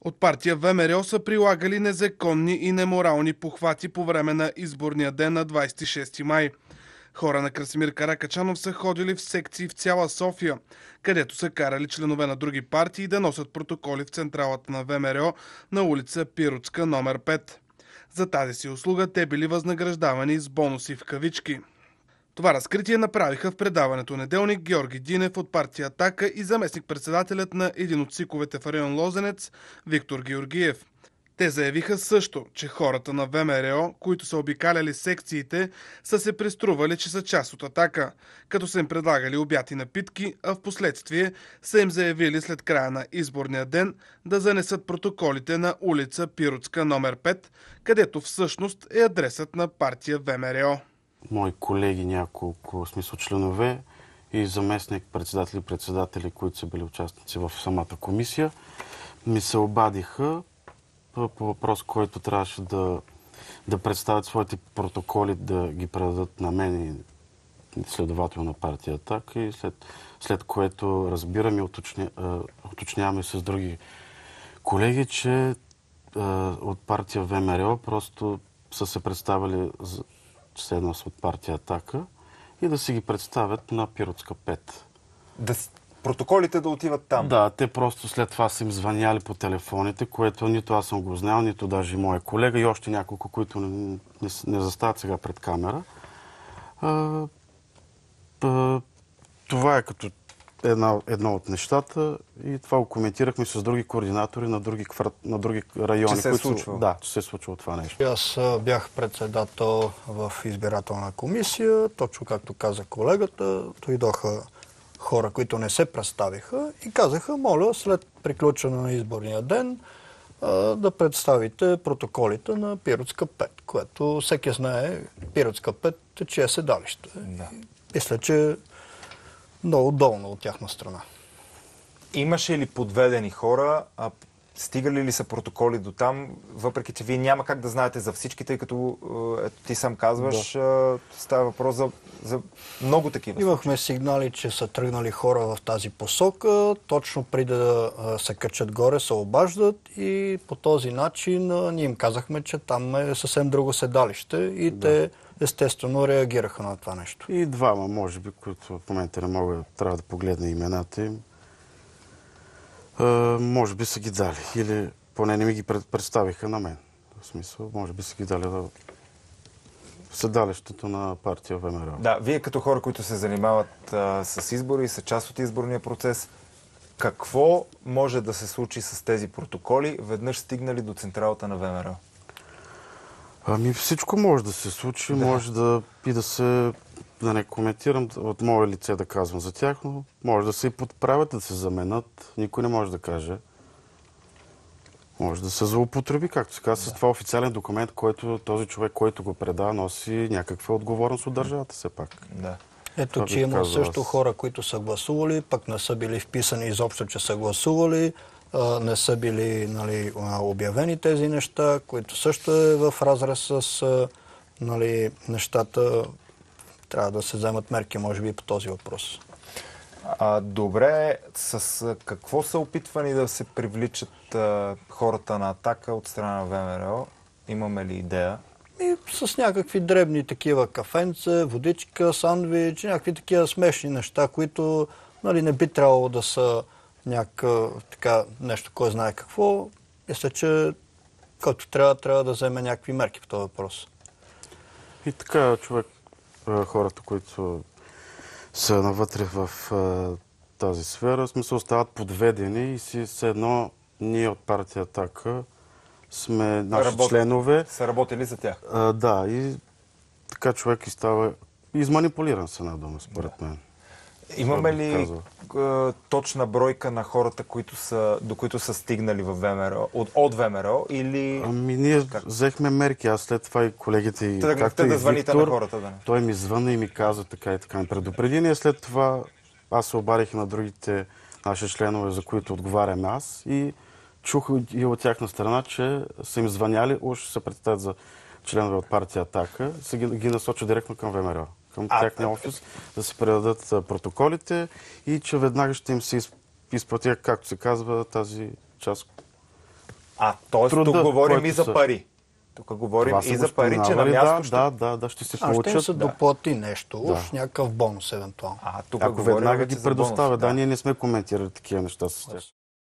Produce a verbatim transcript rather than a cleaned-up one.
От партия ВМРО са прилагали незаконни и неморални похвати по време на изборния ден на двадесет и шести май. Хора на Красимир Каракачанов са ходили в секции в цяла София, където са карали членове на други партии да носят протоколи в централата на ВМРО на улица Пиротска, номер пет. За тази си услуга те били възнаграждавани с бонуси в кавички. Това разкритие направиха в предаването неделник Георги Динев от партия Атака и заместник-председателят на един от СИКовете в район Лозенец Виктор Георгиев. Те заявиха също, че хората на ВМРО, които са обикаляли секциите, са се престрували, че са част от Атака, като са им предлагали обяд и напитки, а в последствие са им заявили след края на изборния ден да занесат протоколите на улица Пиротска, номер пет, където всъщност е адресът на партия ВМРО. Мои колеги, няколко смисъл членове и заместник председатели и председатели, които са били участници в самата комисия, ми се обадиха по въпрос, който трябваше да, да представят своите протоколи, да ги предадат на мен и следовател на партия Атака, и след, след което разбираме и уточня, уточняваме с други колеги, че от партия ВМРО просто са се представили седност от партия Атака и да си ги представят на Пиротска пет. Да, протоколите да отиват там? Да, те просто след това са им звъняли по телефоните, което нито аз съм го знаел, нито даже и моя колега и още няколко, които не, не, не застават сега пред камера. А, а, това е като една, едно от нещата и това го коментирахме с други координатори на други, на други райони. Че се е случвало? Да, че се е случвало това нещо. Аз бях председател в избирателна комисия, точно както каза колегата, дойдоха хора, които не се представиха и казаха, моля, след приключване на изборния ден да представите протоколите на Пиротска пет, което всеки знае, Пиротска пет е чие седалище. Да. Мисля, че много долно от тяхна страна. Имаше ли подведени хора? А стигали ли са протоколи до там? Въпреки че вие няма как да знаете за всички, тъй като ето, ти сам казваш, да. Става въпрос за, за много такива. Имахме сигнали, че са тръгнали хора в тази посока. Точно преди да се качат горе, се обаждат и по този начин ние им казахме, че там е съвсем друго седалище и да. Те естествено реагираха на това нещо. И двама, може би, които в момента не мога, трябва да погледна имената им. Uh, може би са ги дали. Или поне не ми ги представиха на мен. В смисъл, може би са ги дали в седалището на партия ВМРО. Да, вие като хора, които се занимават а, с избори и са част от изборния процес, какво може да се случи с тези протоколи, веднъж стигнали до централата на ВМРО? Ами всичко може да се случи, да. Може да и да се, да не коментирам от мое лице да казвам за тях, но може да се и подправят, да се заменят. Никой не може да каже. Може да се злоупотреби, както се казва, да. С това официален документ, който този човек, който го предава, носи някаква отговорност от държавата все пак. Да. Ето, това че има също аз. Хора, които са гласували, пък не са били вписани изобщо, че са гласували. Не са били, нали, обявени тези неща, които също е в разрез с, нали, нещата. Трябва да се вземат мерки, може би, по този въпрос. А, добре, с какво са опитвани да се привличат а, хората на Атака от страна на ВМРО? Имаме ли идея? И с някакви дребни такива кафенце, водичка, сандвич, някакви такива смешни неща, които, нали, не би трябвало да са някакъв така нещо, кой знае какво. Мисля, че който трябва, трябва да вземе някакви мерки по този въпрос. И така, човек, хората, които са навътре в тази сфера, смисъл остават подведени и си все едно ние от партия Атака сме наши Работ... членове. Са работили за тях. А, да, и така човек и става изманипулиран с една дума, според да. Мен. Имаме ли а, точна бройка на хората, които са, до които са стигнали в ВМРО, от, от ВМРО или... Ами ние как? Взехме мерки, аз след това и колегите и Та, както да и звъните Виктор, на хората, да. Той ми звъна и ми каза така и така ми предупреди. Ние след това аз се обадих на другите наши членове, за които отговарям аз и чух и от тяхна страна, че са им звъняли, уж се представят за членове от партия Атака, се ги, ги насочат директно към ВМРО. Към тяхния офис, да се предадат протоколите и че веднага ще им се изплати, както се казва, тази част, А, т.е. тук труда, говорим който и за са- пари. Тук говорим Това са и го за пари, че на споменавали, място да, ще... да, да, да, ще се А, ще им получат. се доплати нещо, Да. в някакъв бонус евентуално. А, тук Ако говорим веднага вече ги за бонуси, предоставя, да, да. ние не сме коментирали такива неща с тях.